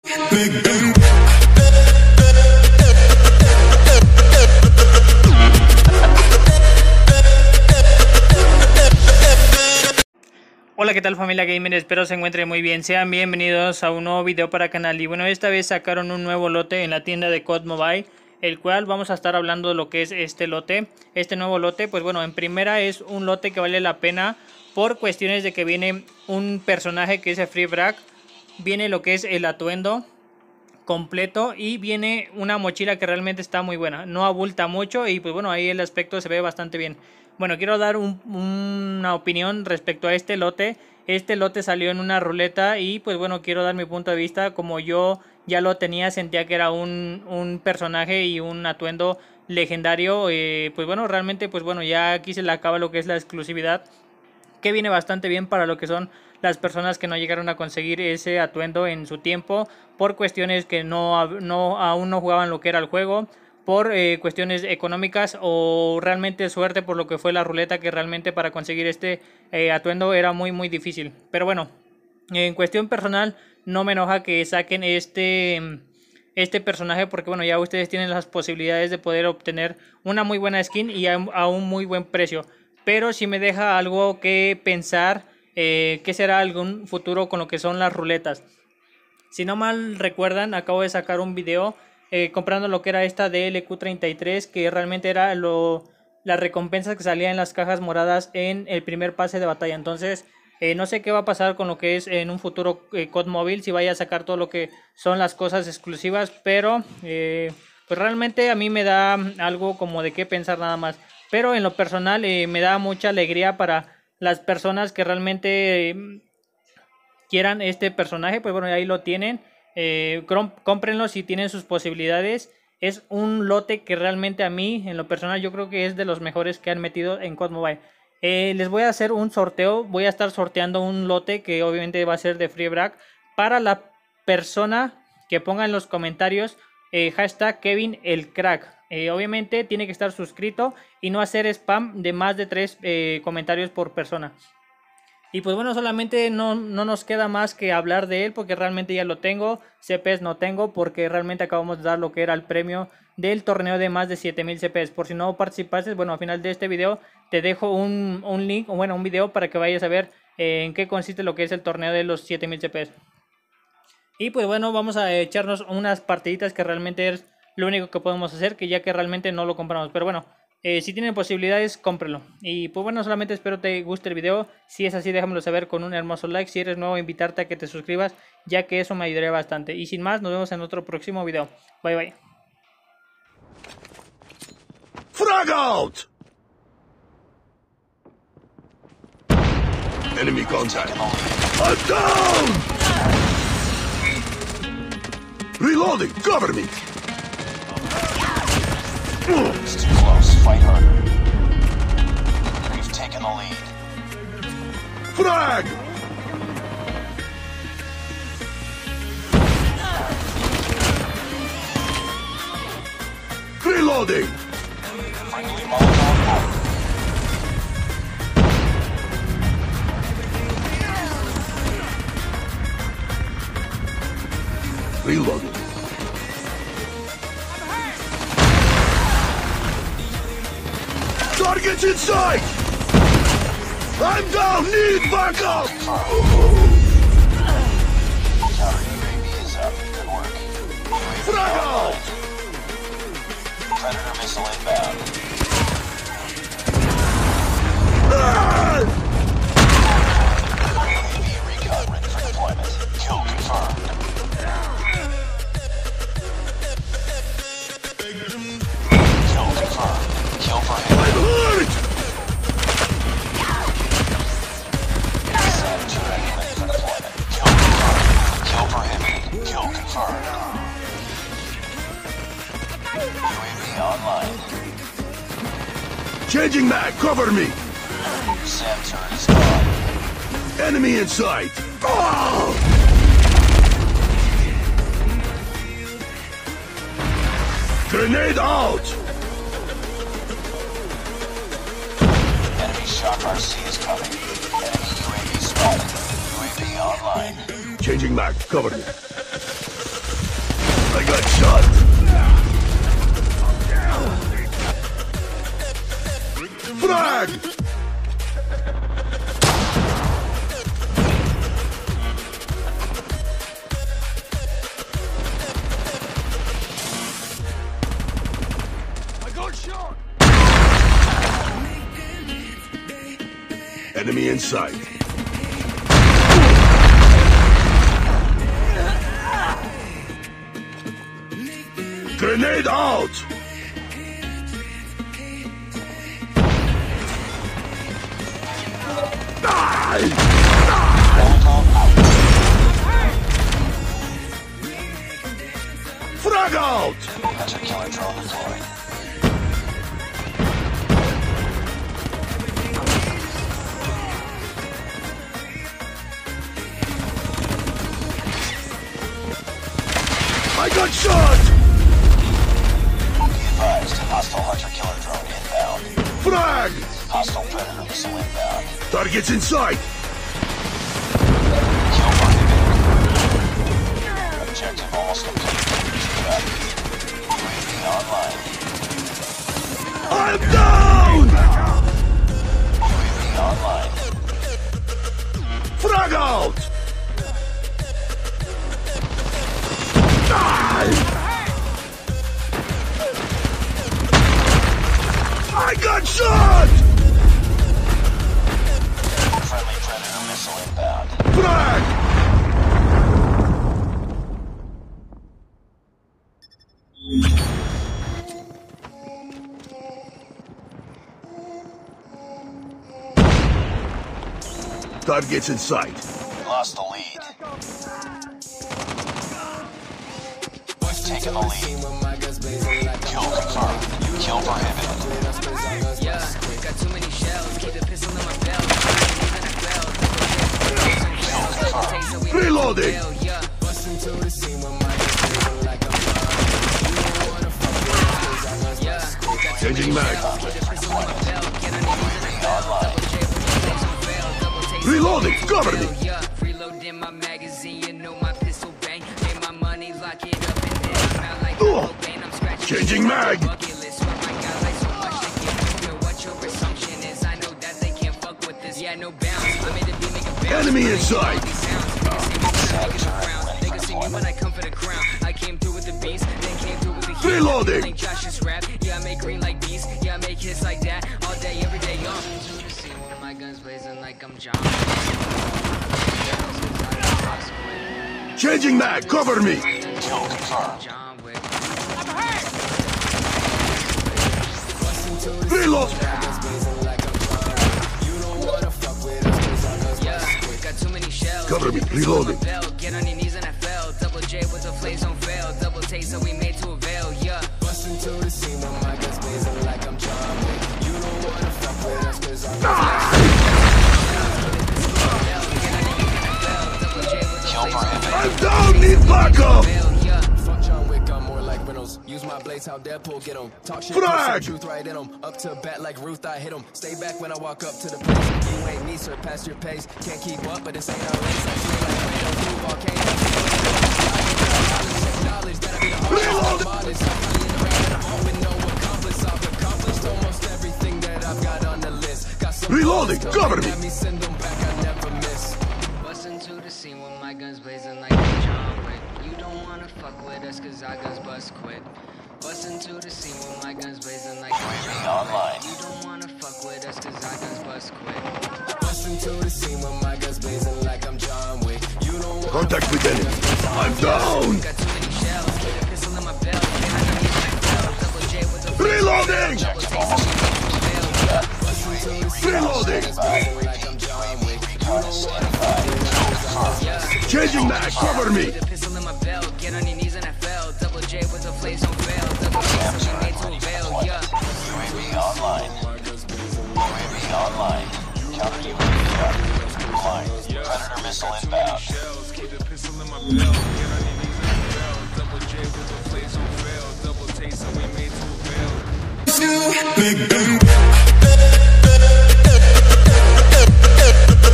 Hola, ¿qué tal familia gamer? Espero se encuentren muy bien. Sean bienvenidos a un nuevo video para el canal. Y bueno, esta vez sacaron un nuevo lote en la tienda de COD Mobile, el cual vamos a estar hablando de lo que es este lote. Este nuevo lote, pues bueno, en primera es un lote que vale la pena por cuestiones de que viene un personaje que es el Free Bragg, viene lo que es el atuendo completo y viene una mochila que realmente está muy buena, no abulta mucho y pues bueno, ahí el aspecto se ve bastante bien. Bueno, quiero dar una opinión respecto a este lote. Este lote salió en una ruleta y pues bueno, quiero dar mi punto de vista. Como yo ya lo tenía, sentía que era un personaje y un atuendo legendario, pues bueno, realmente pues bueno, ya aquí se le acaba lo que es la exclusividad, que viene bastante bien para lo que son las personas que no llegaron a conseguir ese atuendo en su tiempo por cuestiones que aún no jugaban lo que era el juego, por cuestiones económicas o realmente suerte por lo que fue la ruleta, que realmente para conseguir este atuendo era muy difícil. Pero bueno, en cuestión personal no me enoja que saquen este personaje, porque bueno, ya ustedes tienen las posibilidades de poder obtener una muy buena skin y a un muy buen precio. Pero sí me deja algo que pensar, que será algún futuro con lo que son las ruletas. Si no mal recuerdan, acabo de sacar un video comprando lo que era esta DLQ33, que realmente era las recompensas que salían en las cajas moradas en el primer pase de batalla. Entonces no sé qué va a pasar con lo que es en un futuro COD Mobile, si vaya a sacar todo lo que son las cosas exclusivas, pero pues realmente a mí me da algo como de qué pensar nada más. Pero en lo personal me da mucha alegría para las personas que realmente quieran este personaje. Pues bueno, ahí lo tienen. Cómprenlo si tienen sus posibilidades. Es un lote que realmente a mí, en lo personal, yo creo que es de los mejores que han metido en COD Mobile. Les voy a hacer un sorteo. Voy a estar sorteando un lote que obviamente va a ser de Free Bragg para la persona que ponga en los comentarios hashtag Kevin el Crack. Obviamente tiene que estar suscrito y no hacer spam de más de 3 comentarios por persona. Y pues bueno, solamente no nos queda más que hablar de él, porque realmente ya lo tengo. CPs no tengo, porque realmente acabamos de dar lo que era el premio del torneo de más de 7000 CPs. Por si no participaste, bueno, al final de este video te dejo un link, o bueno, un video para que vayas a ver en qué consiste lo que es el torneo de los 7000 CPs. Y pues bueno, vamos a echarnos unas partiditas, que realmente es lo único que podemos hacer, que ya que realmente no lo compramos. Pero bueno, si tienen posibilidades, cómprenlo. Y pues bueno, solamente espero te guste el video. Si es así, déjamelo saber con un hermoso like. Si eres nuevo, invitarte a que te suscribas, ya que eso me ayudaría bastante. Y sin más, nos vemos en otro próximo video. Bye bye. Frag out! Enemy contact. I'm down! Reloading! Cover me! It's too close. Fight harder. We've taken the lead. Frag! Reloading! Friendly Molotov out. Reloading. Target's in sight! I'm down! Need backup! Counter UAV is up. Good work. UAV Frag out! Predator missile inbound. Ah! UAV recon ready for deployment. Kill confirmed. Kill confirmed. Kill for him. I'm hurt! Savage ready for deployment. Kill confirmed. Kill for him. Kill confirmed. UAV online. Changing mag, cover me! SAM turret is gone. Enemy in sight! Oh! Grenade out! Enemy shock RC is coming. Enemy UAV spotted. UAV online. Changing mag, cover me. Enemy in sight. Grenade out! Die! Frag out! Hunter killer drone deployed. I got shot! Be advised, hostile hunter killer drone inbound. Frag! Hostile predator missile inbound. Targets in sight! Kill prohibited. Objective almost complete. UAV online. I'm down! UAV online. Frag out! Die! I got shot! Friendly predator missile inbound. Frag! Targets in sight. We lost the lead. We've taken the lead. Kill confirmed. Kill prohibited. Yeah, got too many shells. Keep the pistol in my belt. Reloading! Yeah. Changing mag. Reloading! Cover me! Yeah, reloading my magazine. You know my pistol bang. Made my money, lock it up and then I'm out like Cobain. I'm scratching. Changing mag! Bucket list with my guy like so much to give. You know what your assumption is. I know that they can't fuck with this. Yeah, no bounce. I made it be make a bounce. Enemy in sight! They can see me when I come for the crown. I came through with the beast, then came through with the heat. Reloading! Like Josh's rap. Yeah, I make green like beast. Yeah, I make hits like that all day, every day. My guns blazing like I'm John. Changing mag! Cover me! Kill confirmed. John Wick. Reload! Yeah, got too many shells. Cover me, reloading. Get on your knees and I fell. Double J with the flames on fail. Double taste so we made to avail. Yeah. Bust into the scene with my guns blazing like I'm John Wick. You don't wanna fuck with us 'cause I'm Kill prohibited. I'm down! Need backup! Fuck John Wick, I'm more like Reynolds. Use my blades, how Deadpool get 'em. Talk shit, put Frag! some truth right in 'em. Up to bat like Ruth, I hit 'em. Stay back when I walk up to the place. You ain't me, surpass your pace. Can't keep up, but this ain't our race. I feel like I don't do volcanoes. Knowledge that I be the hardest modest. I'm in the rain and I'm hoping no accomplice. I've accomplished almost everything that I've got on the list. Got some Reloading, bullets cover coming me. at me, send 'em back, I never miss. Bust into the scene with my guns blazing like I'm John Wick. You don't wanna fuck with us 'cause our guns bust quick. Bust into the scene with my guns blazing like I'm John Online. Wick. You don't wanna fuck with us 'cause our guns bust quick. Bust into the scene with my guns blazing like I'm John Wick. You don't want Contact with enemy. I'm down! Got too many shells. Keep the pistol in my belt. Get on your knees and I fell. Double J with the Reloading! Objective almost complete. Reloading! like I'm John Wick. Recon is certified. Kill confirmed. Changing mag! Cover me! the pistol in my belt. Get on your knees and I fell. Double J with the flames on fail. Double J so we made to avail. Yeah. UAV online. UAV online. Counter UAV up. Flying. Predator missile inbound. Keep the pistol in my belt. Get on your knees and I fell. Double J with the flames on fail. Double taste, so we made to avail.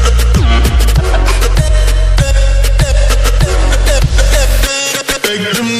Big